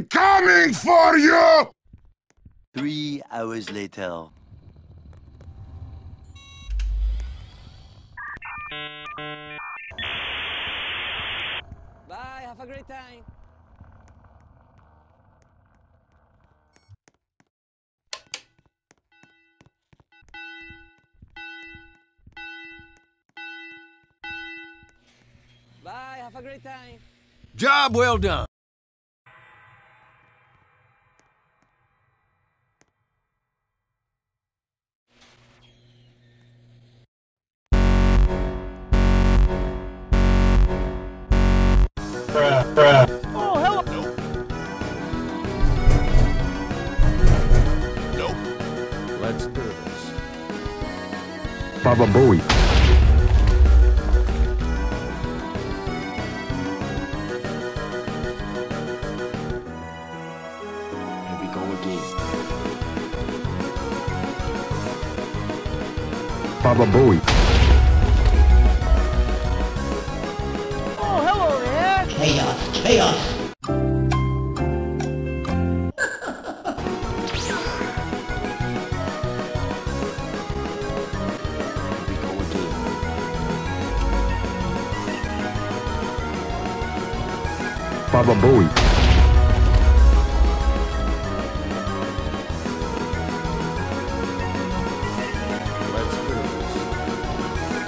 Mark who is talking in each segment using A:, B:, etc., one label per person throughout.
A: coming for you!
B: 3 hours later.
C: Bye, have a great time. Bye, have a great time.
D: Job well done.
C: Oh, hello.
D: Nope. Let's do this.
E: Baba Bowie.
B: Here we go again.
E: Baba Bowie.
C: Oh, hello there.
F: Chaos, chaos.
B: Here we go again.
E: Baba Bowie.
D: Let's do this.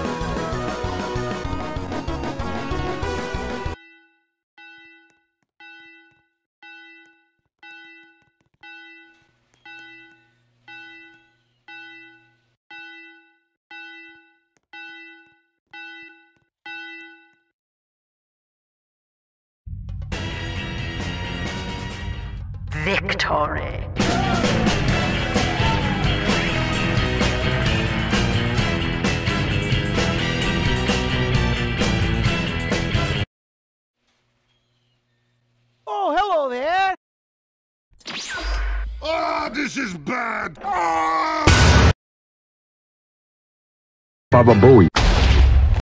G: Victory.
C: Oh, hello there.
A: Ah, this is bad! Ah!
E: Baba Bowie.